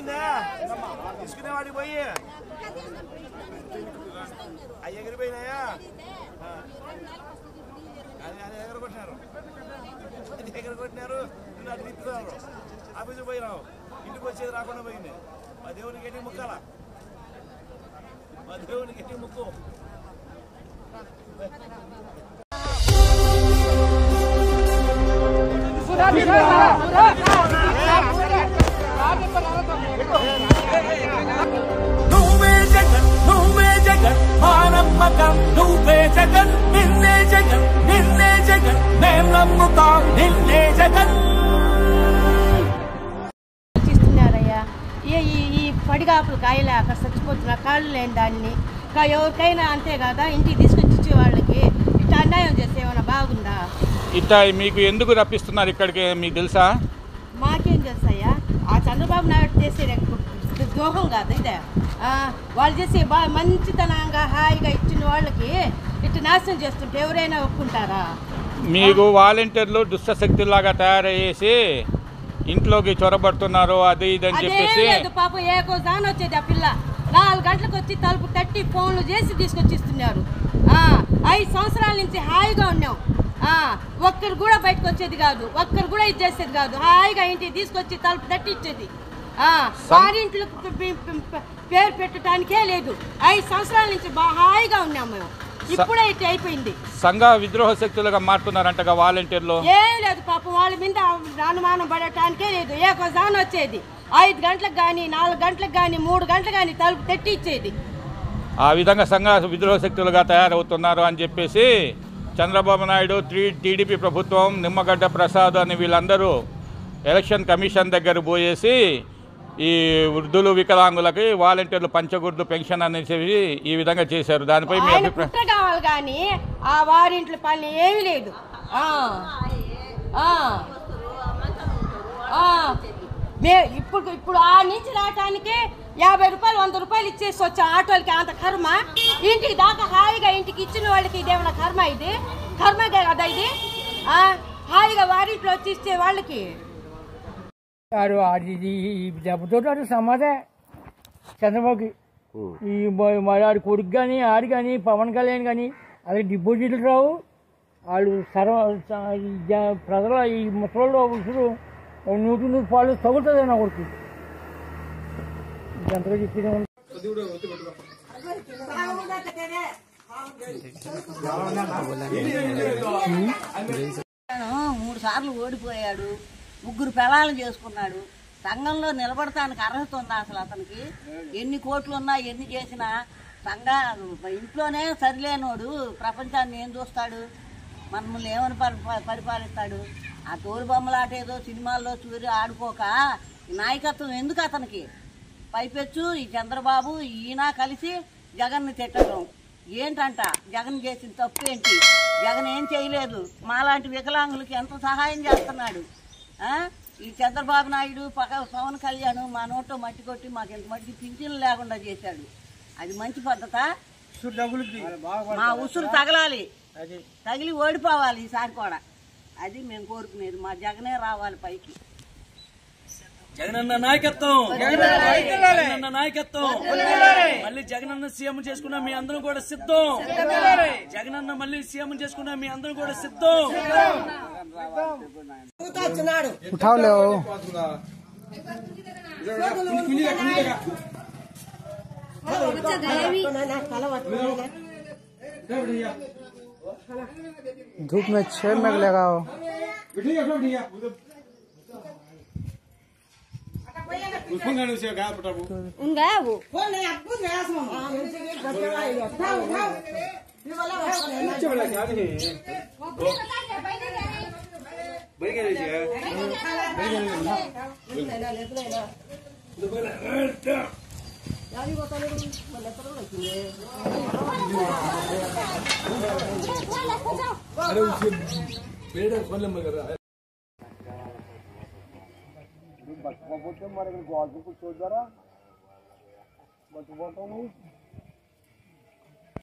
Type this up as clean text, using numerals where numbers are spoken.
ఎగిరిపోయిందా తీసుకునేవాడికి పోయి అవి ఎగిరిపోయినాయా అది ఎగరగొట్టినారు నిన్ను అటు తిప్పుతున్నారు ఆఫీసుకు పోయినావు ఇంటికి వచ్చేది రాకుండా పోయింది మా దేవునికి ఎట్టి ముక్కాల మా దేవునికి ఎట్టి ముక్కు నువ్వే జగన్ నువ్వే జగన్ మా నమ్మకం నువ్వే జగన్ నిన్నే జగన్ నిన్నే జగన్ మేం నమ్ముతాం నిన్నే జగన్ ఇస్తున్నారయ్యా ఈ పడిగాపులు కాయలేక చచ్చిపోతున్న కాళ్ళు లేని దాన్ని ఎవరికైనా అంతే కదా ఇంటికి తీసుకొచ్చి ఇచ్చే వాళ్ళకి ఇట్లా అన్యాయం చేస్తే ఏమైనా బాగుందా? ఇట్లా మీకు ఎందుకు రప్పిస్తున్నారు ఇక్కడికి మీకు తెలుసా? మాకేం తెలుసయ్యా ఆ చంద్రబాబు నాయుడు చేసే ద్రోహం కాదు ఇదే వాళ్ళు చేసే మంచితనంగా హాయిగా ఇచ్చిన వాళ్ళకి ఇట్లా నాశనం చేస్తుంటే ఎవరైనా ఒప్పుకుంటారా? మీకు వాలంటీర్లు దుష్టశక్తుల్లాగా తయారయ్యేసి ఇంట్లోకి చొరబడుతున్నారు అది ఇది అని చెప్పేసి పాపం ఏకోజాన్ వచ్చేది ఆ పిల్ల 4 గంటలకు వచ్చి తలుపు తట్టి ఫోన్లు చేసి తీసుకొచ్చి ఇస్తున్నారు. 5 సంవత్సరాల నుంచి హాయిగా ఉన్నాం. ఒక్కరు కూడా బయటకు వచ్చేది కాదు, ఒక్కరు కూడా ఇది చేసేది కాదు. హాయిగా ఇంటికి తీసుకొచ్చి తలుపు తట్టి ఇచ్చేది. వారింట్లో పేరు పెట్టడానికే లేదు. 5 సంవత్సరాల నుంచి హాయిగా ఉన్నాం మేము. ఇప్పుడే ఇట్లా అయిపోయింది. సంఘ విద్రోహ శక్తులుగా మారుతున్నారంటగా వాలంటీర్లు. ఏం లేదు పాపం వాళ్ళ మీద అనుమానం పడటానికే లేదు. ఏకోజాన్ వచ్చేది 5 గంటలకు కానీ 4 గంటలకు కానీ 3 గంటలకు కానీ తలుపు తెట్టి ఇచ్చేది. ఆ విధంగా సంఘ విద్రోహ శక్తులుగా తయారవుతున్నారు అని చెప్పేసి చంద్రబాబు నాయుడు టీడీపీ ప్రభుత్వం నిమ్మగడ్డ ప్రసాద్ అని వీళ్ళందరూ ఎలక్షన్ కమిషన్ దగ్గర పోయేసి ఈ వృద్ధులు వికలాంగులకి వాలంటీర్లు పంచగుర్దు పెన్షన్ అనేసి ఈ విధంగా చేశారు. దానిపై మీ అభిప్రాయం? కావాలి కానీ ఆ వారింట్లో పని ఏమీ లేదు. ఇప్పుడు ఆ నుంచి రావటానికి 50 రూపాయలు 100 రూపాయలు ఇచ్చేసి వచ్చే ఆటోలకి అంత కర్మ. ఇంటికి దాకా హాయిగా ఇంటికి ఇచ్చిన వాళ్ళకి ఇదేమన్నా కర్మ? ఇది కర్మగా కదా ఇది. హాయిగా వారింట్లో వచ్చి ఇచ్చే వాళ్ళకి దెబ్బతో సమాధే చంద్రబాబుకి ఈ ఆడి కొడుకు కానీ ఆడి కానీ పవన్ కళ్యాణ్ కానీ అది డిపాజిట్లు రావు. వాళ్ళు ప్రజల ఈ ముసలి ఉసురు 100 పాలు తగులుతుంది నా కొడుకు. ఎంతగా చెప్పిన 3 సార్లు ఓడిపోయాడు. 3 పిల్లలు చేసుకున్నాడు. సంఘంలో నిలబడటానికి అర్హత ఉందా అసలు అతనికి? ఎన్ని కోట్లు ఉన్నా ఎన్ని చేసినా ఇంట్లోనే సరిలేనోడు ప్రపంచాన్ని ఏం చూస్తాడు? మనల్ని ఏమని పరిపాలిస్తాడు? ఆ తోలు బొమ్మలాట ఏదో సినిమాల్లో చూరి ఆడుకోక నాయకత్వం ఎందుకు అతనికి? పైపెచ్చు ఈ చంద్రబాబు ఈయన కలిసి జగన్ని తిట్టడం ఏంటంట? జగన్ చేసిన తప్పు ఏంటి? జగన్ ఏం చేయలేదు. మాలాంటి వికలాంగులకి ఎంత సహాయం చేస్తున్నాడు. ఈ చంద్రబాబు నాయుడు పవన్ కళ్యాణ్ మా నోట్లో మట్టి కొట్టి మాకు ఎంత మట్టి పింఛన్లు లేకుండా చేశాడు. అది మంచి పద్ధత? మా ఉసురు తగలాలి, తగిలి ఓడిపోవాలి ఈసారి కూడా. అది మేము కోరుకునేది. మా జగనే రావాలి పైకి. జగనన్న నాయకత్వం, జగనన్న నాయకత్వం. మళ్ళీ జగనన్న సీఎం చేసుకున్నా మీ అందరం కూడా సిద్ధం. జగనన్న మళ్ళీ సీఎం చేసుకున్నా మీ అందరం కూడా సిద్ధం. धूप में 6 मिनट लगाओ. మరి గోల్కి కూర్చోద్దారా బట్టుకుంటాము.